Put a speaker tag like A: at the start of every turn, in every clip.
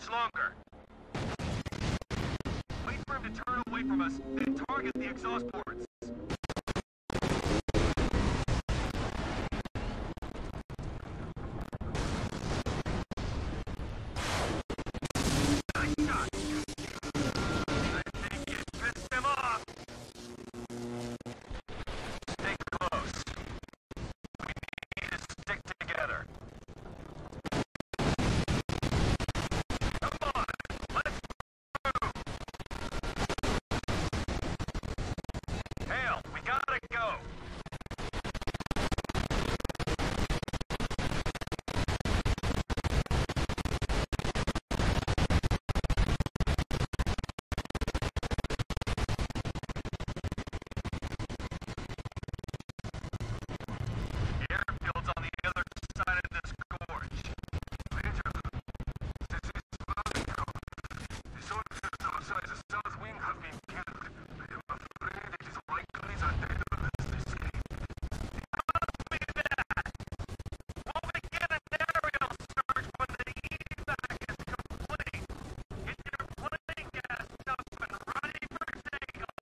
A: longer. Wait for him to turn away from us, then target the exhaust ports. Nice shot. I think you pissed him off. Stay close. We need to stick together. Come on, let's move. Hale, we gotta go. The airfield's on the other side of this gorge. Major, this is Mexico. The soldiers outside the south wing have been killed. I am afraid it is likely that they will escape. Copy that! We'll begin an aerial search when the EVGA is complete. Get your plane gassed up and ready for takeoff.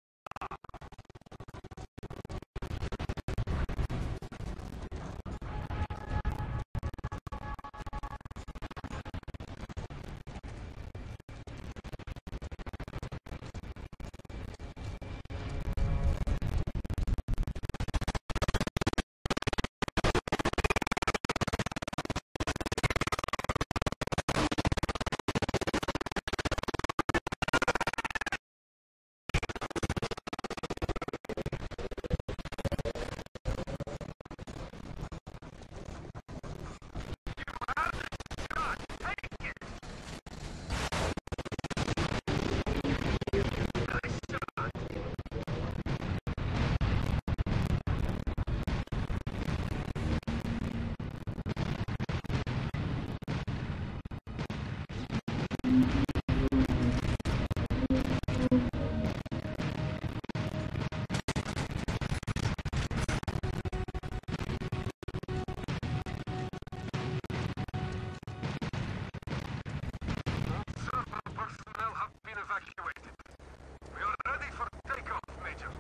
A: Several personnel have been evacuated. We are ready for takeoff, Major.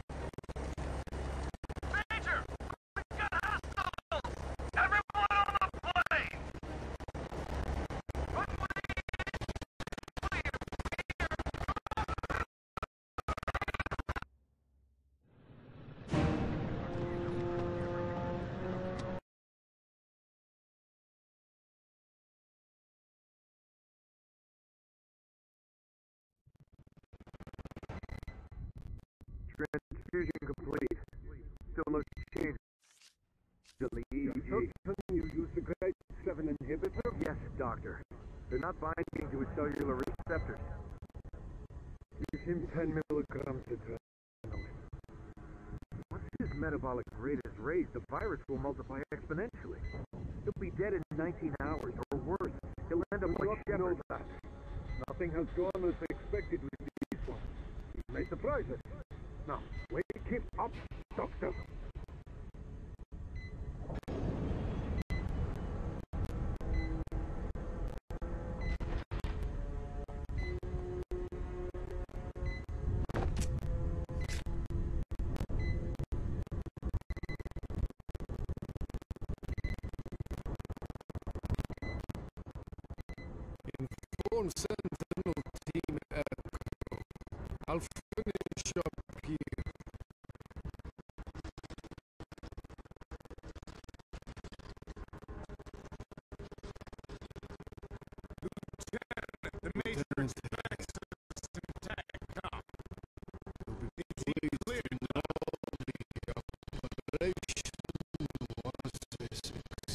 A: Major! We've got hostiles! Everyone on the plane! Runway clear!
B: Transfusion complete. Still no change to the EVGA. You use the grade 7 inhibitor? Yes, Doctor. They're not binding to its cellular receptors. Give him 10 milligrams internally. Once his metabolic rate is raised, the virus will multiply exponentially. He'll be dead in 19 hours, or worse. He'll end up like Shepard. Nothing has gone as expected with these ones. He may surprise us. Now, wake him up, Doctor.
C: Inform Sentinel Team Echo. I'll finish up here.
A: Lieutenant, the Major expects us to attack.
C: Please
A: Clear.
C: know the operation was a success.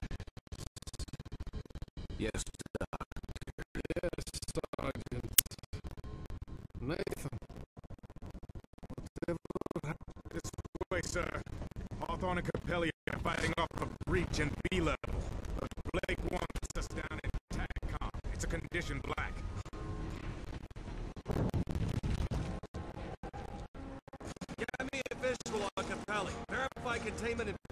D: Yes,
C: Yes, Sergeant. Nathan. Whatever happened?
A: This way, sir. Hawthorne and Capelli are fighting off the breach in B level. But Blake wants us down in TACCOM. It's a condition black.
E: Get me a visual on Capelli. Verify containment in